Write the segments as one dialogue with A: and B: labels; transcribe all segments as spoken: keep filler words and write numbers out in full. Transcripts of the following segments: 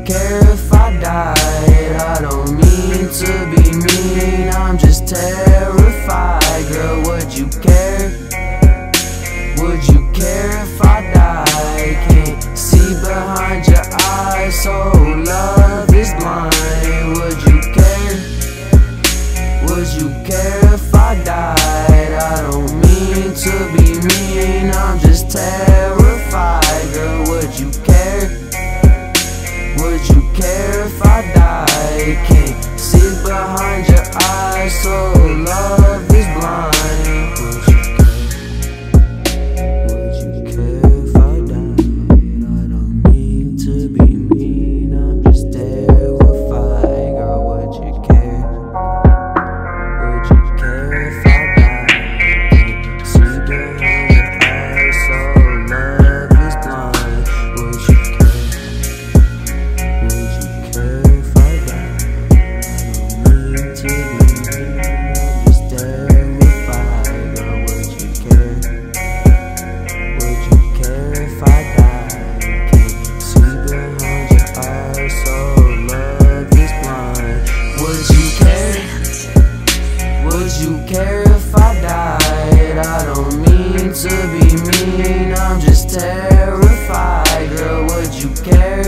A: care if I died? I don't mean to be mean, I'm just terrified. Girl, would you care? Would you care if I died? Can't see behind your eyes, so love is blind. Would you care? Would you care if I died? I don't mean to be mean, I'm just terrified. Girl, would you care? Would you care if I died? Can't see behind your eyes, so love is blind. Would you care? Would you care if I died? I don't mean to be mean, I'm just terrified. Girl, would you care? Would you care if I died? Can't see behind your eyes, so love is blind. Would you care? Would you care if I died? I don't mean to be mean, I'm just terrified. Girl, would you care? Would you care if I died? Can't see behind your eyes, so love is blind. Would you care? Would you care if I died? I don't mean to be mean, I'm just terrified. Girl, would you care?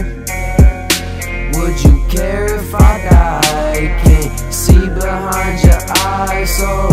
A: Would you care if I died? Can't see behind your eyes, so